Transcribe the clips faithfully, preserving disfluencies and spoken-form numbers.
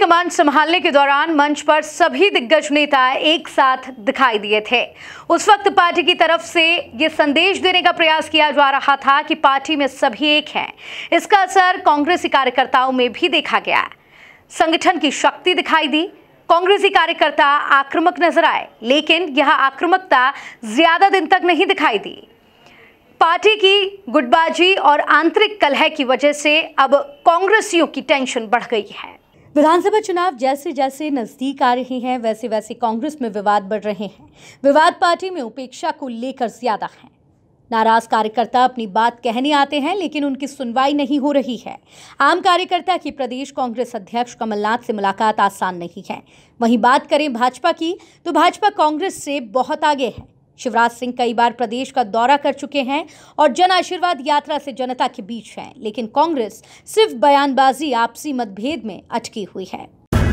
High command संभालने के दौरान मंच पर सभी दिग्गज नेता एक साथ दिखाई दिए थे। उस वक्त पार्टी की तरफ से ये संदेश देने का प्रयास किया जा रहा था कि पार्टी में सभी एक हैं। इसका असर कांग्रेसी कार्यकर्ताओं में भी देखा गया। संगठन की शक्ति दिखाई दी। कांग्रेसी कार्यकर्ता आक्रामक नजर आए, लेकिन यह आक्रामकता ज्यादा दिन तक नहीं दिखाई दी। पार्टी की गुटबाजी और आंतरिक कलह की वजह से अब कांग्रेसियों की टेंशन बढ़ गई है। विधानसभा चुनाव जैसे जैसे नजदीक आ रहे हैं, वैसे वैसे कांग्रेस में विवाद बढ़ रहे हैं। विवाद पार्टी में उपेक्षा को लेकर ज्यादा है। नाराज कार्यकर्ता अपनी बात कहने आते हैं, लेकिन उनकी सुनवाई नहीं हो रही है। आम कार्यकर्ता की प्रदेश कांग्रेस अध्यक्ष कमलनाथ से मुलाकात आसान नहीं है। वहीं बात करें भाजपा की, तो भाजपा कांग्रेस से बहुत आगे है। शिवराज सिंह कई बार प्रदेश का दौरा कर चुके हैं और जन आशीर्वाद यात्रा से जनता के बीच हैं, लेकिन कांग्रेस सिर्फ बयानबाजी, आपसी मतभेद में अटकी हुई है।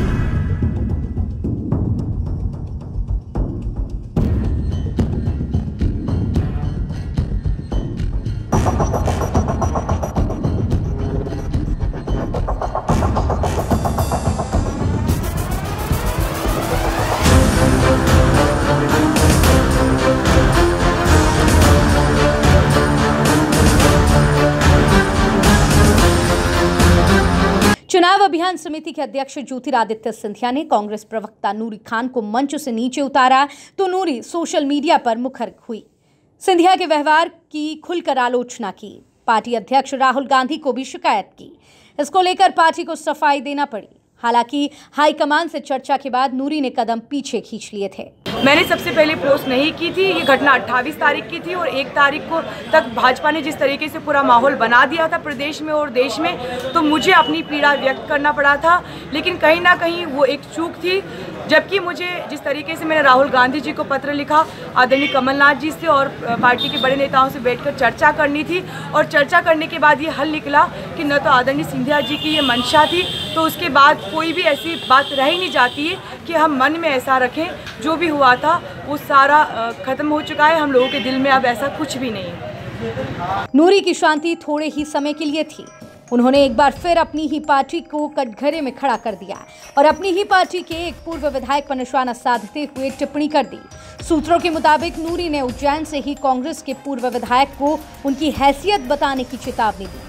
चुनाव अभियान समिति के अध्यक्ष ज्योतिरादित्य सिंधिया ने कांग्रेस प्रवक्ता नूरी खान को मंच से नीचे उतारा, तो नूरी सोशल मीडिया पर मुखर हुई। सिंधिया के व्यवहार की खुलकर आलोचना की। पार्टी अध्यक्ष राहुल गांधी को भी शिकायत की। इसको लेकर पार्टी को सफाई देना पड़ी। हालांकि हाईकमान से चर्चा के बाद नूरी ने कदम पीछे खींच लिए थे। मैंने सबसे पहले पोस्ट नहीं की थी। ये घटना अट्ठाईस तारीख की थी और एक तारीख को तक भाजपा ने जिस तरीके से पूरा माहौल बना दिया था प्रदेश में और देश में, तो मुझे अपनी पीड़ा व्यक्त करना पड़ा था। लेकिन कहीं ना कहीं वो एक चूक थी। जबकि मुझे जिस तरीके से मैंने राहुल गांधी जी को पत्र लिखा, आदरणीय कमलनाथ जी से और पार्टी के बड़े नेताओं से बैठकर चर्चा करनी थी, और चर्चा करने के बाद ये हल निकला कि न तो आदरणीय सिंधिया जी की ये मंशा थी, तो उसके बाद कोई भी ऐसी बात रह ही नहीं जाती है कि हम मन में ऐसा रखें। जो भी हुआ था वो सारा खत्म हो चुका है। हम लोगों के दिल में अब ऐसा कुछ भी नहीं है। नूरी की शांति थोड़े ही समय के लिए थी। उन्होंने एक बार फिर अपनी ही पार्टी को कटघरे में खड़ा कर दिया और अपनी ही पार्टी के एक पूर्व विधायक पर निशाना साधते हुए टिप्पणी कर दी। सूत्रों के मुताबिक नूरी ने उज्जैन से ही कांग्रेस के पूर्व विधायक को उनकी हैसियत बताने की चेतावनी दी।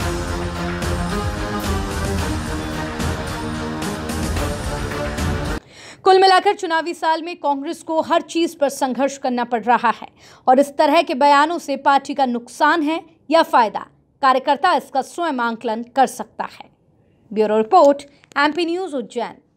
कुल मिलाकर चुनावी साल में कांग्रेस को हर चीज पर संघर्ष करना पड़ रहा है और इस तरह के बयानों से पार्टी का नुकसान है या फायदा, कार्यकर्ता इसका स्वयं आंकलन कर सकता है। Bureau report, MP news, Ujjain.